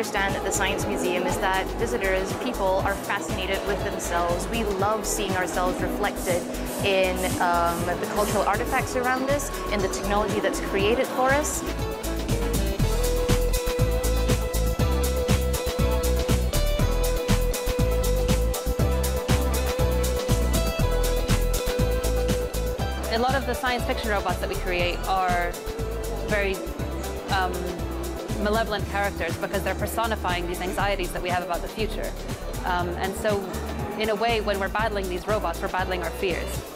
understand at the Science Museum is that visitors, people, are fascinated with themselves. We love seeing ourselves reflected in the cultural artifacts around us, in the technology that's created for us. A lot of the science fiction robots that we create are very malevolent characters because they're personifying these anxieties that we have about the future. And so, in a way, when we're battling these robots, we're battling our fears.